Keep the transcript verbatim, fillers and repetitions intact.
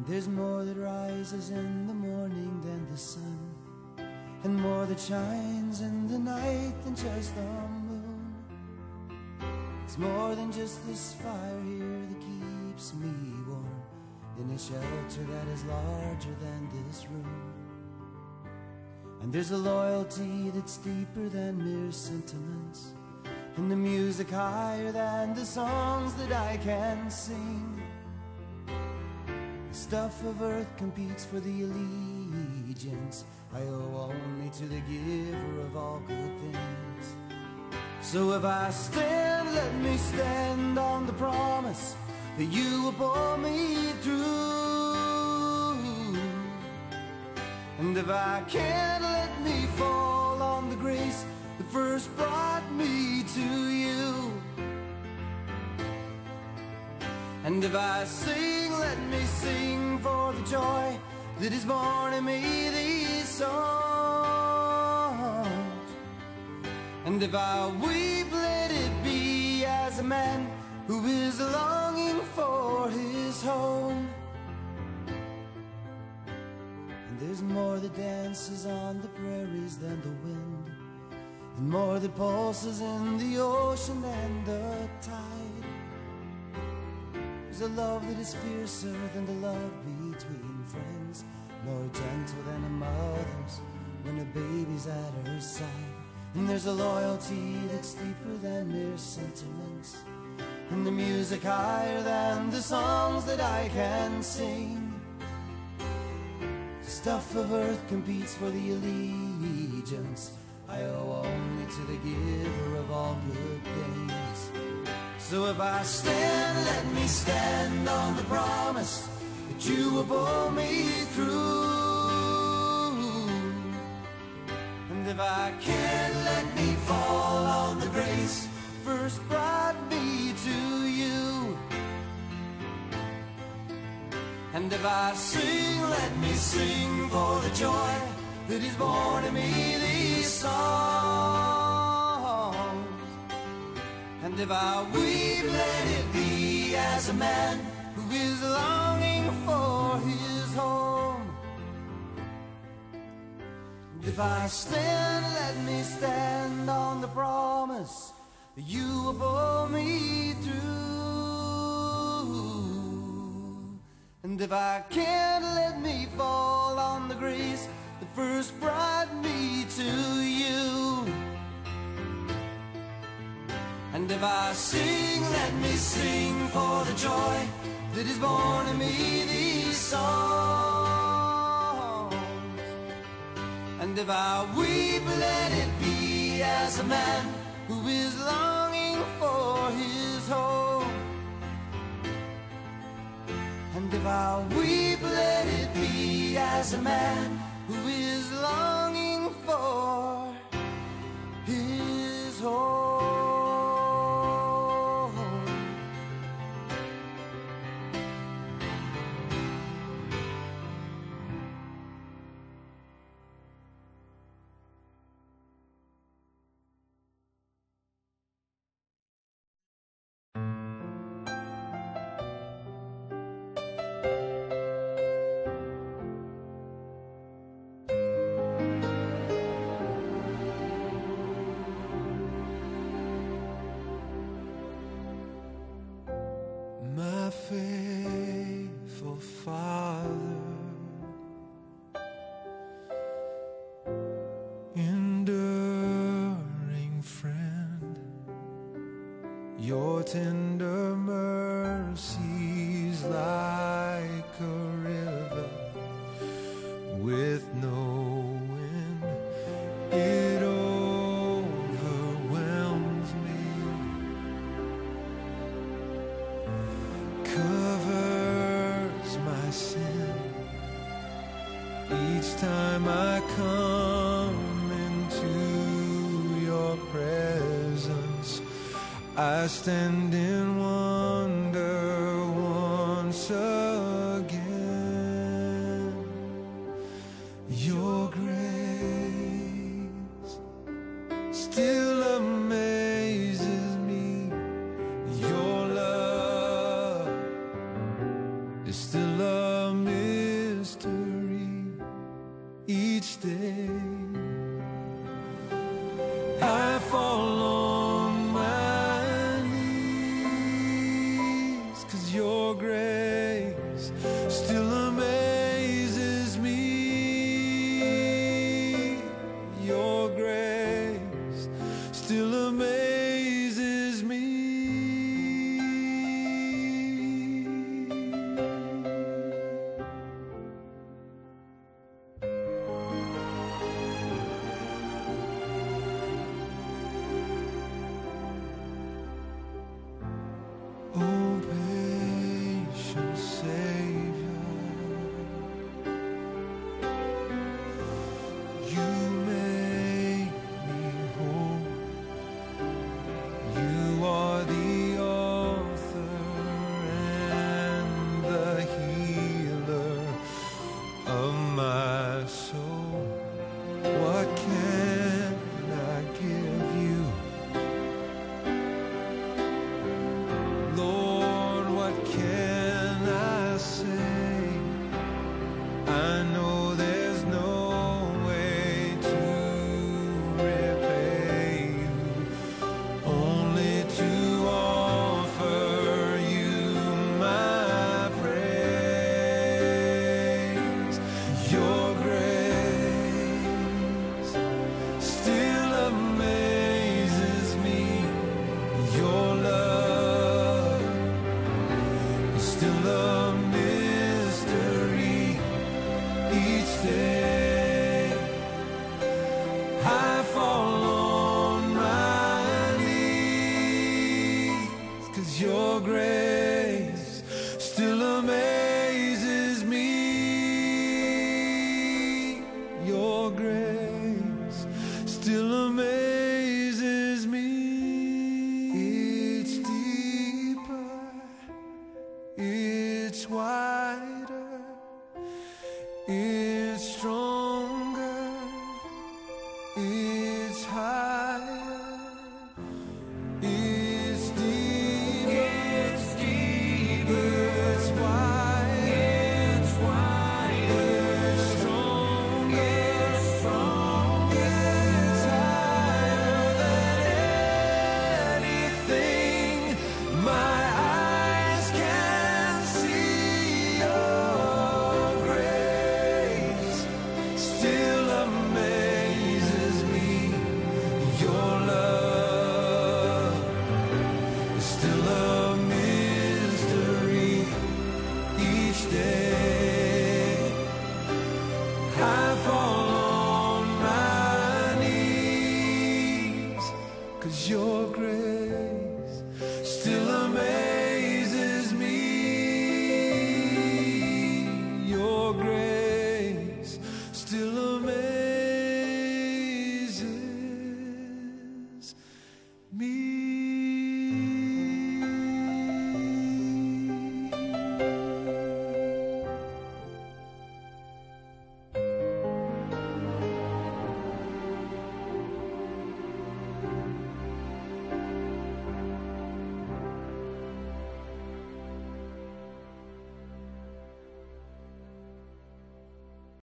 There's more that rises in the morning than the sun, and more that shines in the night than just the moon. It's more than just this fire here that keeps me warm in a shelter that is larger than this room. And there's a loyalty that's deeper than mere sentiments, and the music higher than the songs that I can sing. The stuff of earth competes for the allegiance I owe only to the giver of all good things. So if I stand, let me stand on the promise that you will pull me through. And if I can't, let me fall on the grace that first brought me to you. And if I sing, let me sing for the joy that is born in me these songs. And if I weep, let it be as a man who is longing for his home. And there's more that dances on the prairies than the wind, and more that pulses in the ocean than the tide. There's a love that is fiercer than the love between friends, more gentle than a mother's when a baby's at her side. And there's a loyalty that's deeper than mere sentiments, and the music higher than the songs that I can sing. The stuff of earth competes for the allegiance I owe only to the giver of all good things. So if I stand, let me stand on the promise that you will pull me through. And if I can't, let me fall on the grace first brought me to you. And if I sing, let me sing for the joy that is born in me these songs. And if I weep, let it be as a man who is longing for his home. And if I stand, let me stand on the promise that you will pull me through. And if I can't, let me fall on the grace that first brought me to you. And if I sing, let me sing for the joy that is born in me these songs. And if I weep, let it be as a man who is longing for his home. And if I weep, let it be as a man who is longing for his home. My faithful Father, enduring friend, your tender mercies like a river with no end, it overwhelms me. Covers my sin each time I come into your presence. I stand in wonder once again. Your grace still amazes me. Your love is still amazing. 'cause your grace still amazes me. Your grace still amazes me. Oh, patient Savior, you make me whole. You are the author and the healer of my soul. What can I give you? Lord, what can I say? I know there's no way to repay you, only to offer you my praise. Your grace still amazes me. Your love is still a mystery each day. I fall on my knees, 'cause your grace still amazes me. Your grace still amazes me. It's deeper, it's wider, it's stronger, it's higher, it's deep, it's deeper, it's wide, it's wider, it's stronger, it's stronger, it's higher than anything my eyes can see. Your grace still amazes me. Your love is still a mystery each day. I fall on my knees, 'cause your grace still amazes me. Your grace still amazes me.